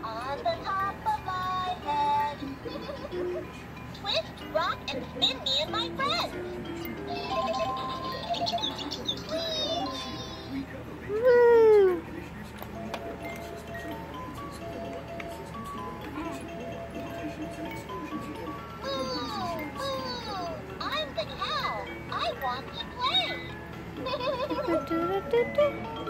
On the top of my head. Twist, rock, and spin me and my friends. Woo! I'm the cow. I want to play.